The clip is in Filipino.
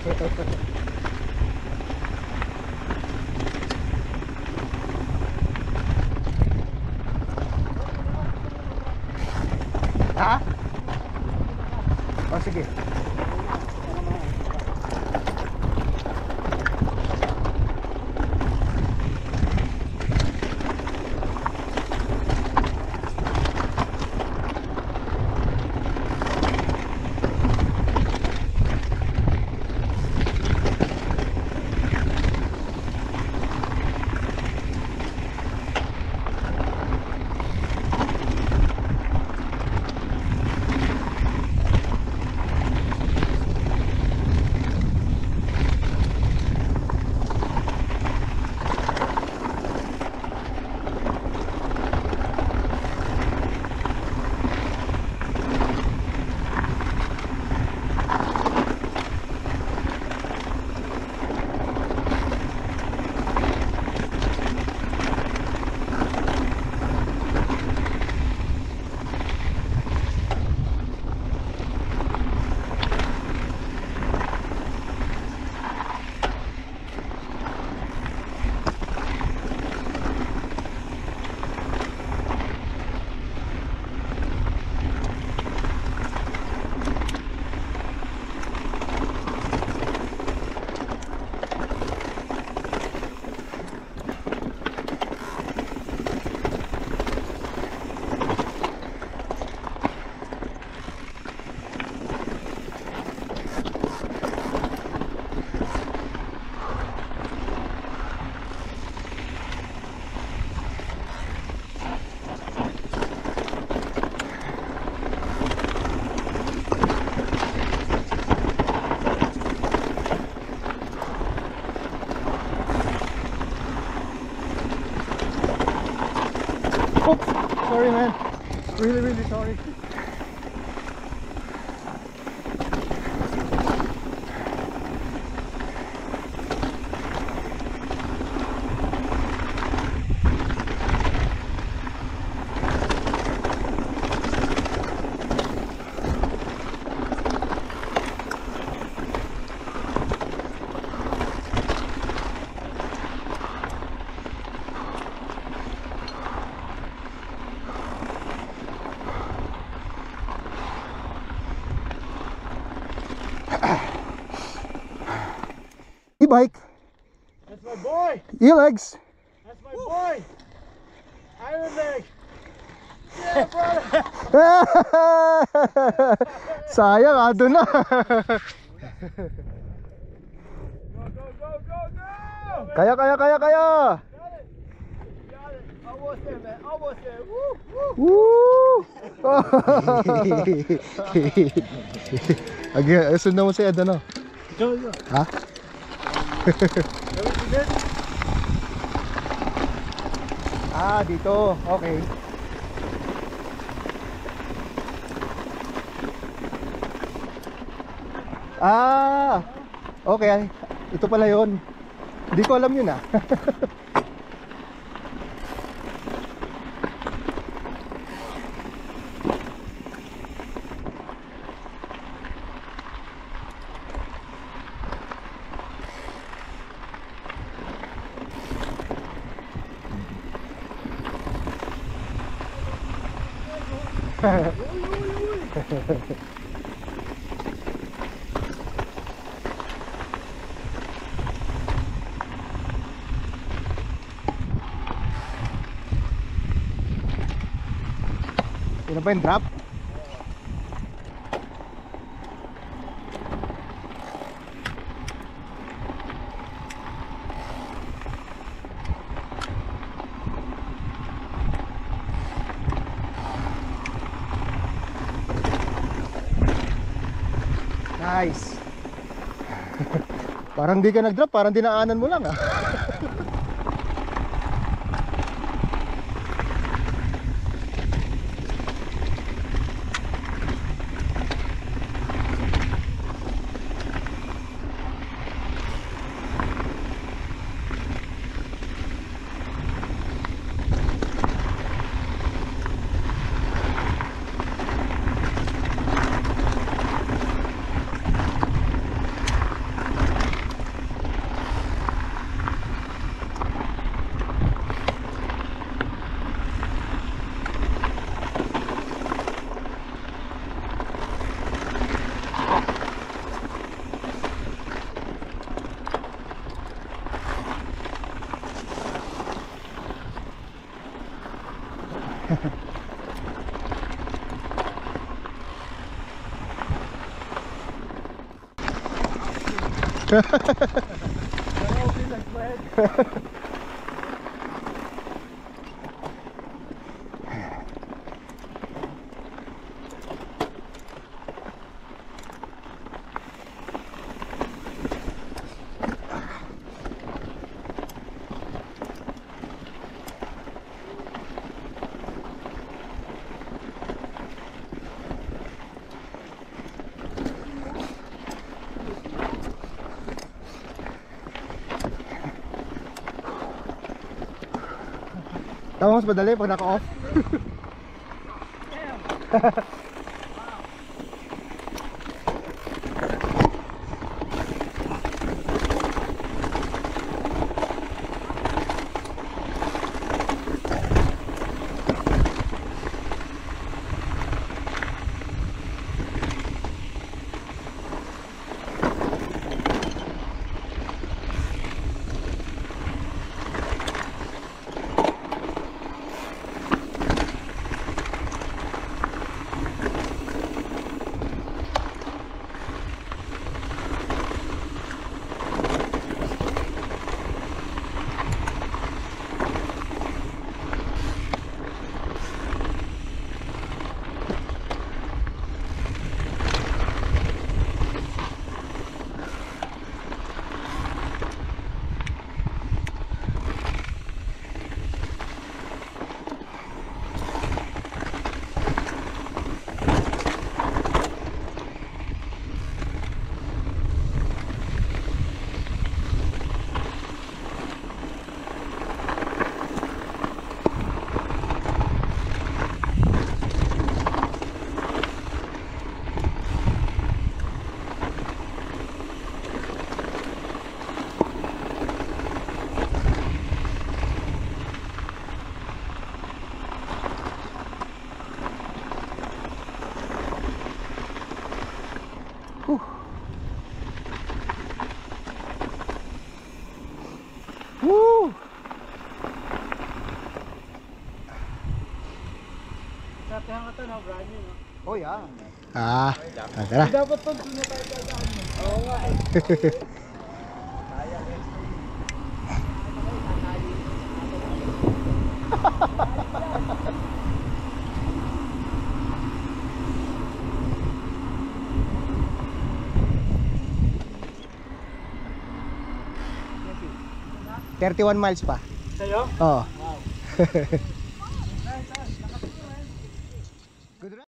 Ha? O sige. Oops, sorry man. Really sorry. E-bike. That's my boy. E-legs. That's my boy. Iron leg. Yeah, brother. Sayang, ado na. Go. Kaya. Got it. Almost there, man. Almost there. Woo! Again, sundan mo si Ed, ano? Go. Ha? Dito. Okay. Okay. Ito pala yun. Hindi ko alam yun ah. Ano ba yung drop? Nice. Parang di ka nag-drop, parang dinaanan mo lang ah. Tama, mas madali pag naka-off. Woo! Sabihan ka to na, brand new, no? Oh yeah. Tara. Dapat to, doon na tayo dadaan mo. Oo nga eh. $31 miles pa. Sa'yo? Oo. Wow.